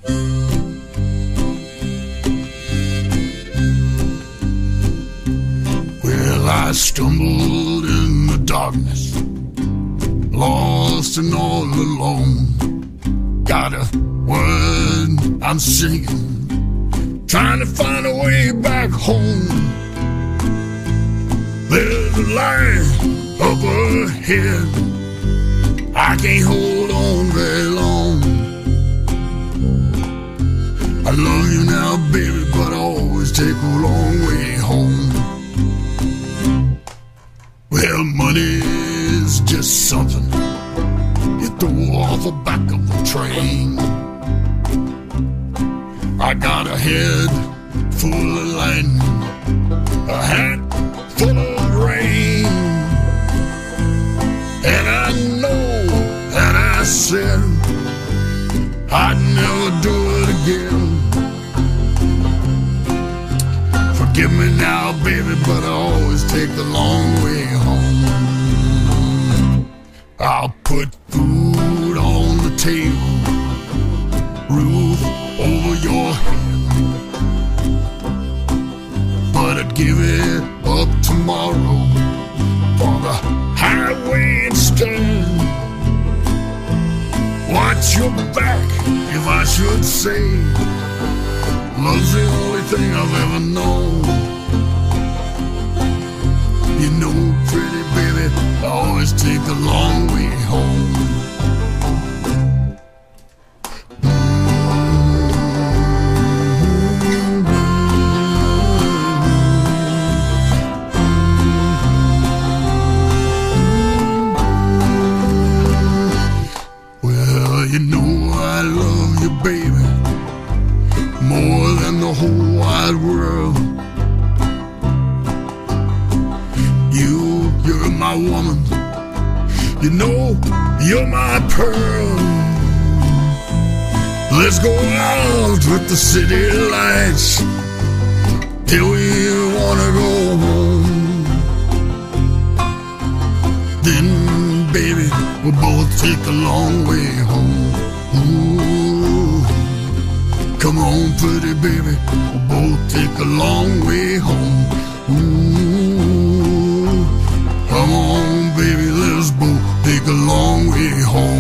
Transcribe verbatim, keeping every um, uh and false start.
Well, I stumbled in the darkness, lost and all alone. Got a word I'm singing, trying to find a way back home. There's a light up ahead, I can't hold on very long. I love you now, baby, but I always take a long way home. Well, money is just something you throw off the back of the train. I got a head full of lightning, a hat full of rain, and I know that I said I'd never do it again. Forgive me now, baby, but I always take the long way home. I'll put food on the table, roof over your head, but I'd give it up tomorrow for the highway instead. Watch your back, if I should say, love's the only thing I've ever known. You know, pretty baby, I always take the long way home. Well, you know I love you, baby, more than the whole wide world. You, you're my woman, you know, you're my pearl. Let's go out with the city lights till we wanna go home. Then, baby, we'll both take a long way home. Ooh. Come on, pretty baby, we'll both take a long way home. Ooh, come on, baby, let's both take a long way home.